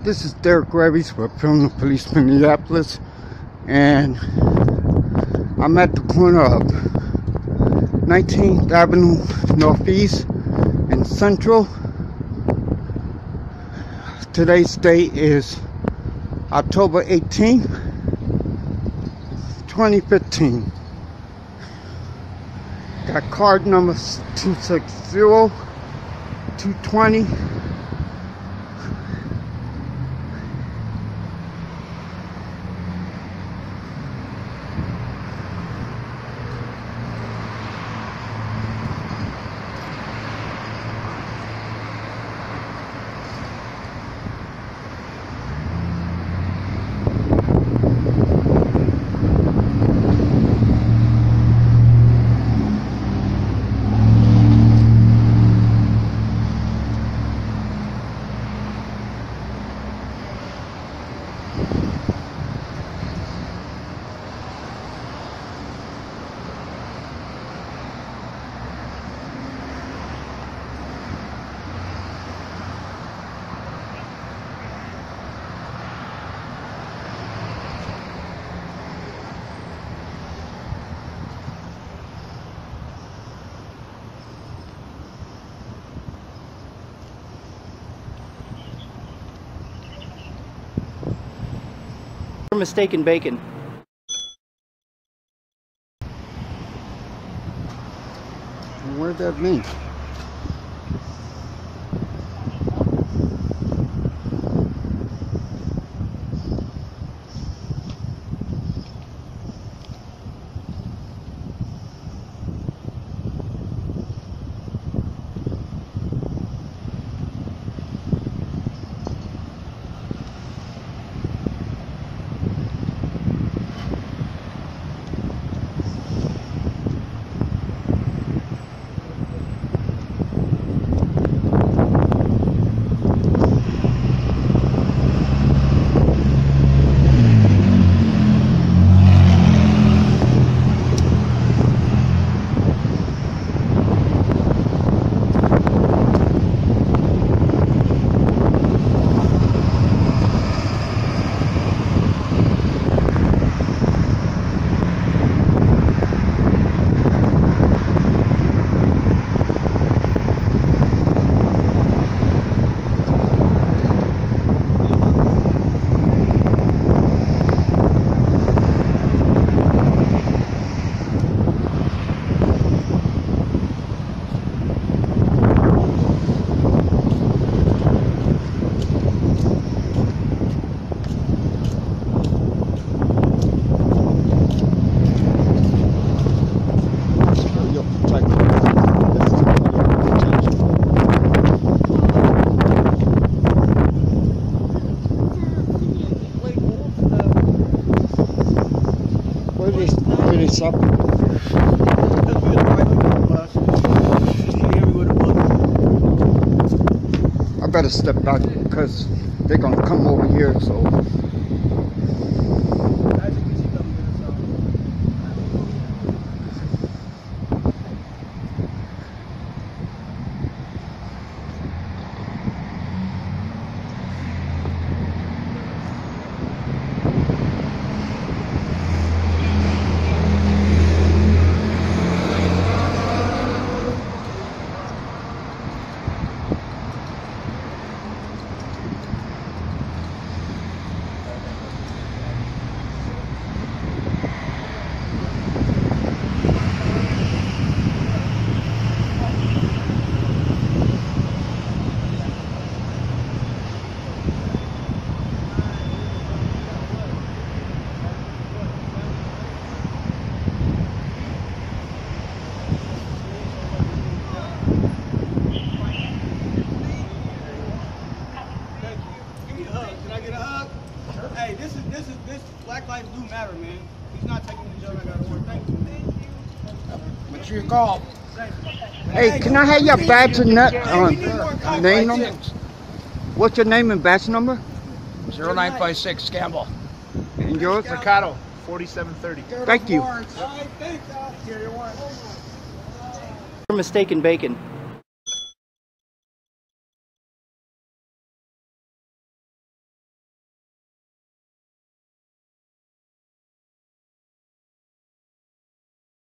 This is Derek Gravies with Film Police Minneapolis, and I'm at the corner of 19th Avenue Northeast and Central. Today's date is October 18th, 2015. Got card number 260-220. Mistaken bacon. Where'd that mean? Up. I better step back because they're gonna come over here, so hey, this Black Lives Do Matter, man. He's not taking the job. I got to work. Thank you. What's your call? hey, can I have your badge and name number? What's your name and badge number? 0956 Campbell. And yours? Mercado 4730. Thank you. All right, thanks. Here, your warrant. Mistaken bacon.